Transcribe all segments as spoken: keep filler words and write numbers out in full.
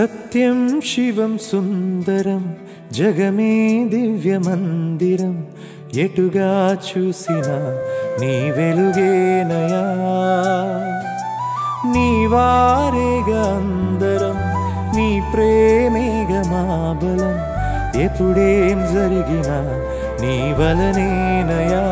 सत्यं शिवं सुंदरं जगमे दिव्य मंदिरं ఎటుగా చూసినా నీ వెలుగేనయా నీ వారేగా అందరం నీ ప్రేమేగా మా బలం ఎప్పుడేం జరిగినా నీ వలనేనయా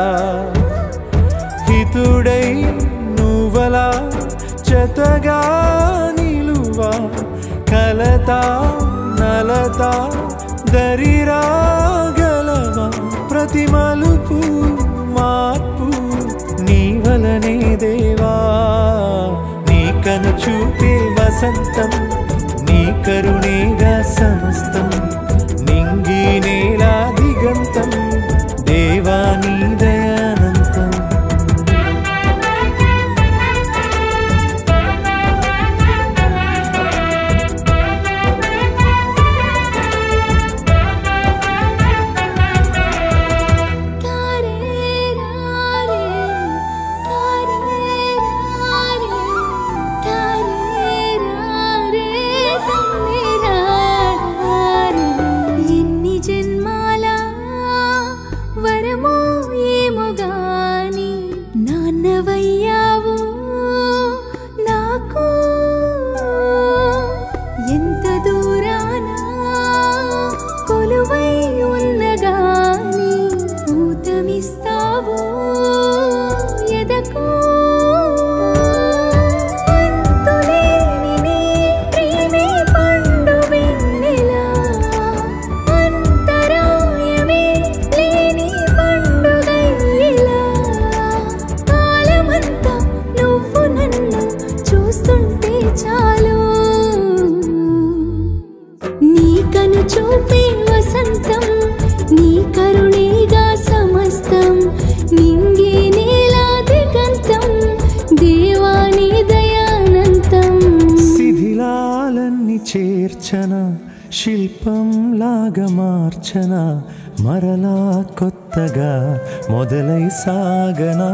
హితుడై నువ్వలా జతగా నిలువా కలతా నలతా దరిరాగలవా ప్రతి మలుపు మార్పు నీ వలనే దేవా నీ కను చూపే వసంతం నీ కరుణేగా సమస్తం నింగి నేల దిగంతం దేవా నీ దయానంతం చూపే వసంతం నీ కరుణేగా సమస్తం నింగి నేల దిగంతం దేవా నీ దయానంతం శిథిలాలన్నీ చేర్చన శిల్పం లాగా మార్చన మరలా కొత్తగా మొదలై సాగనా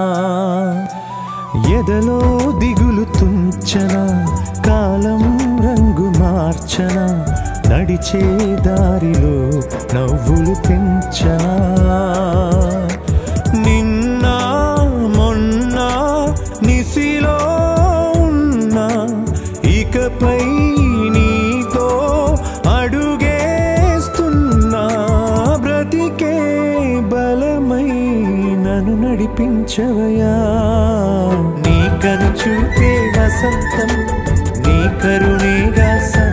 ఎదలో దిగులు తుంచన కాలం రంగు మార్చన నడిచే దారిలో నవ్వులు పెంచనా నిన్న మొన్న నిసిలో ఉన్నా ఇకపై నీతో అడుగేస్తున్నా బ్రతికే బలమై నన్ను నడిపించవయా నీ కను చూపే వసంతం నీ కరుణేగా